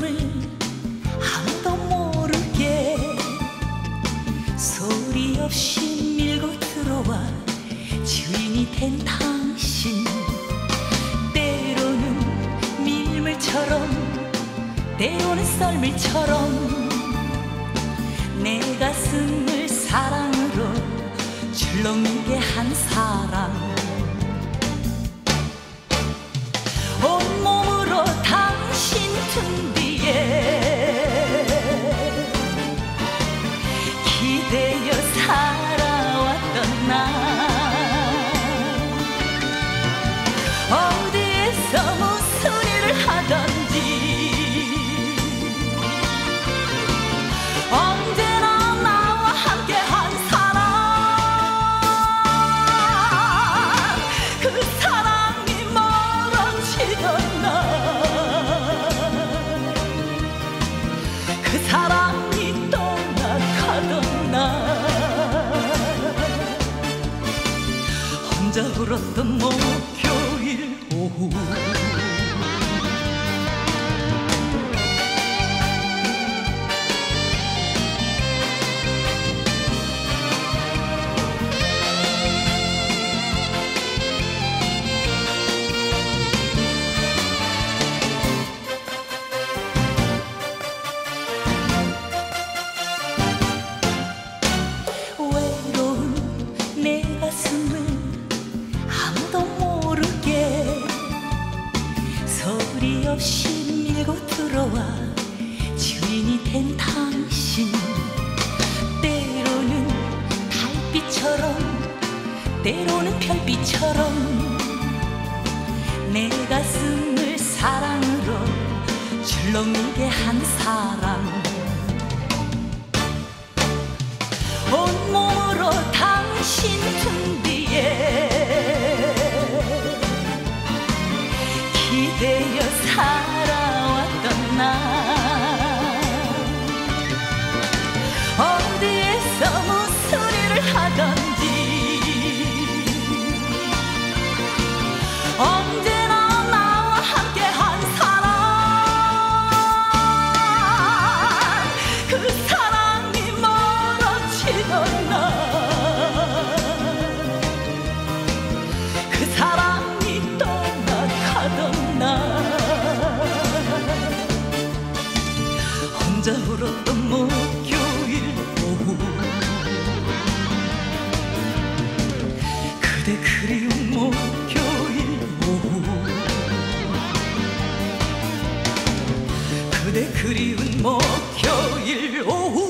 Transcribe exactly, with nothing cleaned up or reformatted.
가슴을 아무도 모르게 소리 없이 밀고 들어와 주인이 된 당신. 때로는 밀물처럼 때로는 썰물처럼 내 가슴을 사랑으로 출렁이게 한 사람. 온몸으로 당신 등 뒤에 기대어 살아왔던 나. 어디에서 무슨 일을 하던지 언제나 나와 함께 한 사람. 그 사랑이 멀어지던 날, 그 사랑이 떠나가던 날, 혼자 울었던 목요일 오후. 외로운 내 가슴을 아무도 모르게 소리 없이 밀고 들어와 주인이 된 당신. 때로는 달빛처럼 때로는 별빛처럼 내 가슴을 사랑으로 출렁이게 한 사람. 온몸으로 당신 등 뒤에 기대어 살아왔던 나. 어디에서 무슨 일을 하던지 언제나 나와 함께 한 사람. 그 사랑이 멀어지던 날, 그 사랑이 떠나가던 날, 혼자 울었던 목요일 오후. 그대 그리운 목요일 오후. 그대 그리운 목요일 오후.